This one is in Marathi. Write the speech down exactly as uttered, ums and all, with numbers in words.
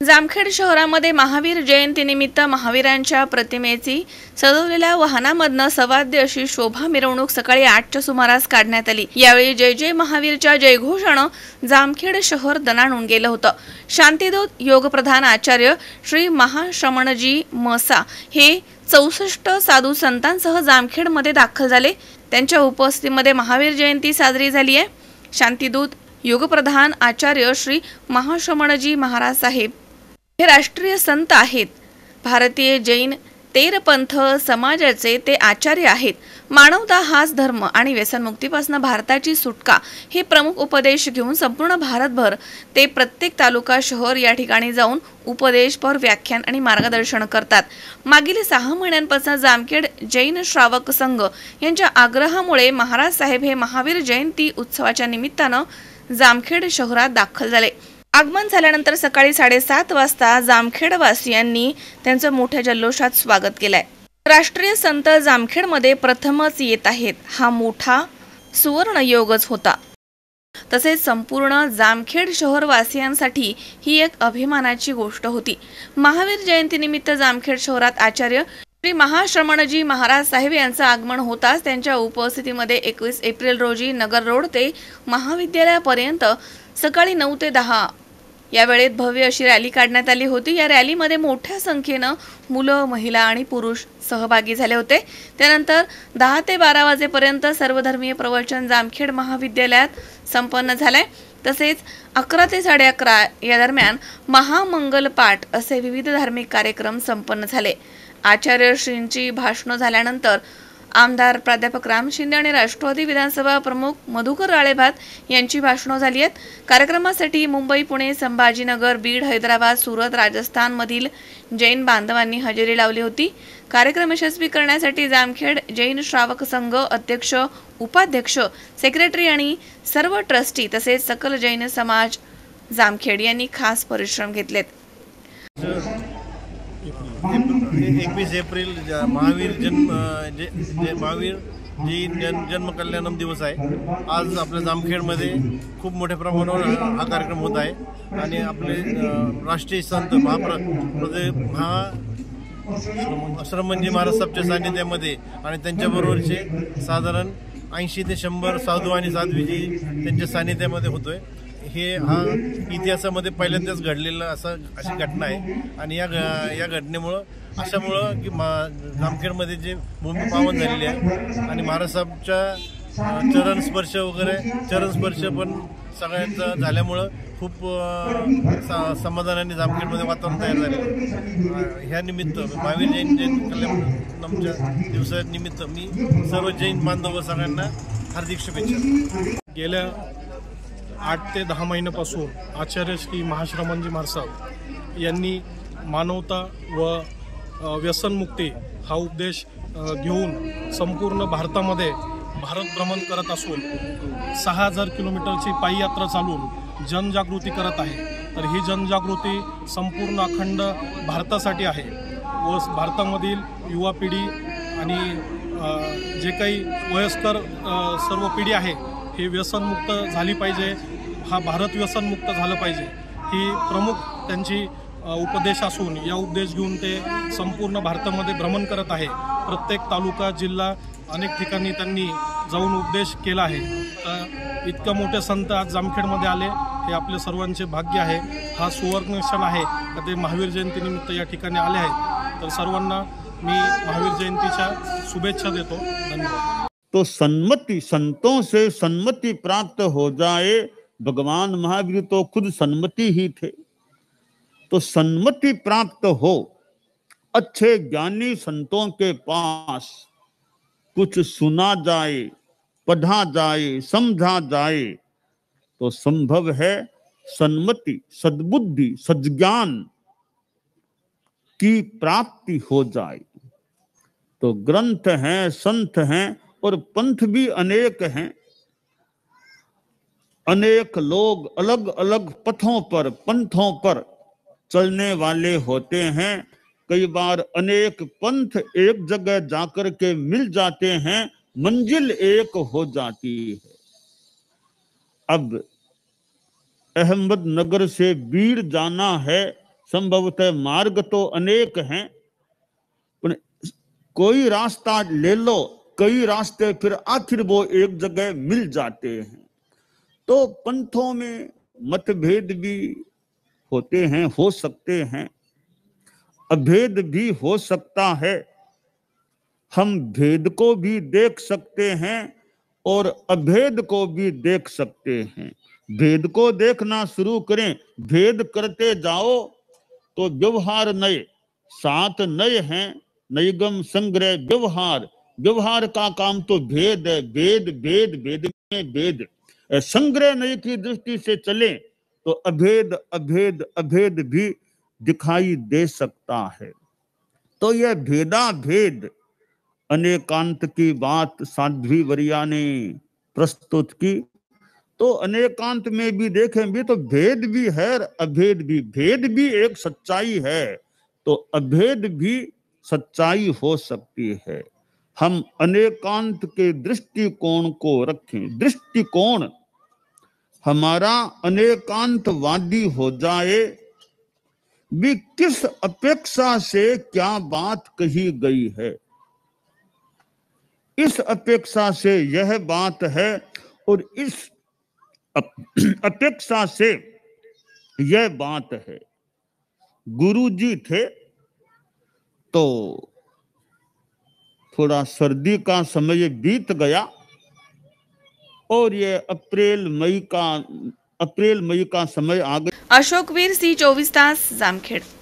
जामखेड शहरामध्ये महावीर जयंतीनिमित्त महावीरांच्या प्रतिमेची सजवलेल्या वाहनामधनं सवाद्य अशी शोभा मिरवणूक सकाळी आठच्या सुमारास काढण्यात आली। यावेळी जय जय महावीरच्या जयघोषानं जामखेड शहर दणाणून गेलं होतं। शांतीदूत योगप्रधान आचार्य श्री महाश्रमणजी मसा हे चौसष्ट साधू संतांसह जामखेडमध्ये दाखल झाले। त्यांच्या उपस्थितीमध्ये महावीर जयंती साजरी झाली आहे। शांतीदूत योगप्रधान आचार्य श्री महाश्रमणजी महाराज साहेब हे राष्ट्रीय संत आहेत। भारतीय जैन तेरपंथ समाजाचे ते आचार्य आहेत। मानवता हाच धर्म आणि व्यसनमुक्तीपासून भारताची सुटका हे प्रमुख उपदेश घेऊन संपूर्ण भारतभर ते प्रत्येक तालुका शहर या ठिकाणी जाऊन उपदेशपर व्याख्यान आणि मार्गदर्शन करतात। मागील सहा महिन्यांपासून जामखेड जैन श्रावक संघ यांच्या आग्रहामुळे महाराज साहेब हे महावीर जयंती उत्सवाच्या निमित्तानं जामखेड शहरात दाखल झाले। आगमन झाल्यानंतर सकाळी साडेसात वाजता जामखेडवासियांनी त्यांचं मोठ्या जल्लोषात स्वागत केलंय। राष्ट्रीय संत जामखेडमध्ये प्रथमच येत आहेत हा मोठा सुवर्ण योगच होता। तसेच संपूर्ण जामखेड शहरवासियांसाठी ही एक अभिमानाची गोष्ट होती। महावीर जयंतीनिमित्त जामखेड शहरात आचार्य श्री महाश्रमणजी महाराज साहेब यांचं आगमन होताच त्यांच्या उपस्थितीमध्ये एकवीस एप्रिल रोजी नगर रोड ते महाविद्यालयापर्यंत सकाळी नऊ ते दहा या वेळेत भव्य अशी रॅली काढण्यात आली होती। या रॅलीमध्ये मोठ्या संख्येनं मुलं, महिला आणि पुरुष सहभागी झाले होते। त्यानंतर दहा ते बारा वाजेपर्यंत सर्वधर्मीय प्रवचन जामखेड महाविद्यालयात संपन्न झाले। तसेच अकरा ते साडे अकरा या दरम्यान महामंगल पाठ असे विविध धार्मिक कार्यक्रम संपन्न झाले। आचार्यश्रींची भाषण झाल्यानंतर आमदार प्राध्यापक राम शिंदे आणि राष्ट्रवादी विधानसभा प्रमुख मधुकर राळेभात यांची भाषणं झाली आहेत। कार्यक्रमासाठी मुंबई, पुणे, संभाजीनगर, बीड, हैदराबाद, सुरत, राजस्थान मधील जैन बांधवांनी हजेरी लावली होती। कार्यक्रम यशस्वी करण्यासाठी जामखेड जैन श्रावक संघ अध्यक्ष, उपाध्यक्ष, सेक्रेटरी आणि सर्व ट्रस्टी तसेच सकल जैन समाज जामखेड यांनी खास परिश्रम घेतलेत। एकवीस एप्रिल महावीर जन्म जे, जे महावीर जैन जन जन्म कल्याणम दिवस आहे। आज आपल्या जामखेडमध्ये खूप मोठ्या प्रमाणावर हा कार्यक्रम होत आहे आणि आपले राष्ट्रीय संत महाप्र महा श्रमणजी महाराज साहेबच्या सानिध्यामध्ये आणि त्यांच्याबरोबरचे साधारण ऐंशी ते शंभर साधू आणि साध्वीजी त्यांच्या सानिध्यामध्ये होतोय। हे हा इतिहासामध्ये पहिल्यांदाच घडलेला असा अशी घटना आहे आणि या या घटनेमुळं अशामुळं की मा जामखेडमध्ये जे भूमी पावन झालेली आहे आणि महाराज साहेबच्या चरण स्पर्श वगैरे चरण स्पर्श पण सगळ्यांचा झाल्यामुळं खूप समाधानाने जामखेडमध्ये वातावरण तयार झाले। ह्या निमित्त महावीर जैन जैन कल्याणच्या दिवसानिमित्त मी सर्व जैन बांधव सगळ्यांना हार्दिक शुभेच्छा। गेल्या आठ ते दहा महिन्यापासून आचार्य श्री महाश्रमणजी महाराज यांनी मानवता व व्यसनमुक्ती हा उपदेश घेऊन संपूर्ण भारतामध्ये भारत भ्रमण करत असून सहा हजार किलोमीटरची पायी यात्रा चालून जनजागृती करत आहे। तर ही जनजागृती संपूर्ण अखंड भारतासाठी आहे व भारतामधील युवा पिढी आणि जे काही वयस्कर सर्व पिढी आहे हे व्यसनमुक्त झाली पाहिजे, हा भारत व्यसनमुक्त झालं पाहिजे ही प्रमुख त्यांची उपदेश असून या उपदेश घेऊन ते संपूर्ण भारतामध्ये भ्रमण करत आहे। प्रत्येक तालुका, जिल्हा अनेक ठिकाणी त्यांनी जाऊन उपदेश केला आहे। तर इतके मोठे संत आज जामखेडमध्ये आले हे आपले सर्वांचे भाग्य आहे। हा सुवर्ण क्षण आहे का ते महावीर जयंतीनिमित्त या ठिकाणी आले आहेत। तर सर्वांना मी महावीर जयंतीच्या शुभेच्छा देतो। धन्यवाद। तो सन्मति, संतों से सन्मति प्राप्त हो जाए, भगवान महावीर तो खुद सन्मति ही थे। तो सन्मति प्राप्त हो, अच्छे ज्ञानी संतों के पास कुछ सुना जाए, पढ़ा जाए, समझा जाए तो संभव है सन्मति, सद्बुद्धि, सज्ञान की प्राप्ति हो जाए। तो ग्रंथ हैं, संत हैं और पंथ भी अनेक हैं। अनेक लोग अलग अलग पथों पर, पंथों पर चलने वाले होते हैं। कई बार अनेक पंथ एक जगह जाकर के मिल जाते हैं, मंजिल एक हो जाती है। अब अहमदनगर से बीड़ जाना है संभवतः मार्ग तो अनेक हैं, पर कोई रास्ता ले लो, कई रास्ते फिर आखिर वो एक जगह मिल जाते हैं। तो पंथों में मतभेद भी होते हैं, हो सकते हैं, अभेद भी हो सकता है। हम भेद को भी देख सकते हैं और अभेद को भी देख सकते हैं। भेद को देखना शुरू करें, भेद करते जाओ तो व्यवहार नए, सात नए हैं, नैगम संग्रह व्यवहार। व्यवहार का काम तो भेद है, भेद भेद भेद में भेद। संग्रह नए की दृष्टि से चले तो अभेद अभेद अभेद भी दिखाई दे सकता है। तो यह भेदा भेद अनेकांत की बात साध्वी वरिया ने प्रस्तुत की। तो अनेकांत में भी देखें भी तो भेद भी है, अभेद भी। भेद भी एक सच्चाई है तो अभेद भी सच्चाई हो सकती है। हम अनेकांत के दृष्टिकोण को रखें। दृष्टिकोण हमारा अनेकांतवादी हो जाए भी किस अपेक्षा से क्या बात कही गई है, इस अपेक्षा से यह बात है और इस अपेक्षा से यह बात है। गुरु जी थे तो थोड़ा सर्दी का समय बीत गया और ये अप्रैल मई का अप्रैल मई का समय आ गया। अशोकवीर सी चोवीस तास जामखेड।